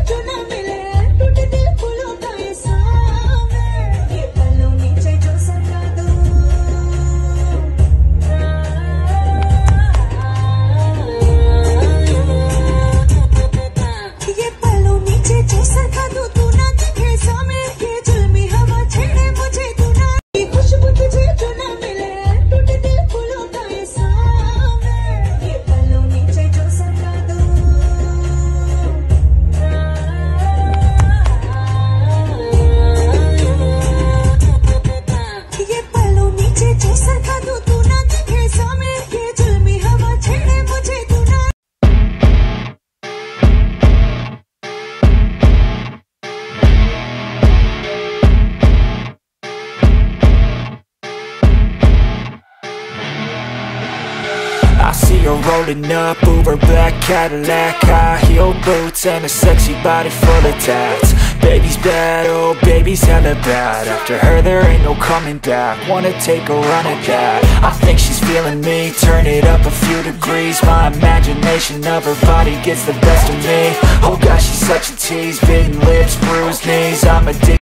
जो ना मिले टूटे दिल फूलों का ये सामने ये पलों नीचे जो सजा दूं ये पलों नीचे जो सजा दूं तू ना दिखे सामने ये जुल्मी हवा छेड़े मुझे तू ना ये खुशबू तुझे जो ना मिले टूटे दिल फूलों का ये सामने ये पलों नीचे जो सजा दूं ये पलों नीचे जो सजा दूं तू ना दिखे सामने ये जुल्मी हवा छेड़े मुझे तू ना I see her rolling up, Uber black Cadillac, high heel boots and a sexy body full of tats. Baby's bad, oh baby's hella bad. After her there ain't no coming back. Wanna take a run at that. I think she's feeling me, turn it up a few degrees. My imagination of her body gets the best of me. Oh gosh, she's such a tease, bitten lips, bruised knees. I'm addicted.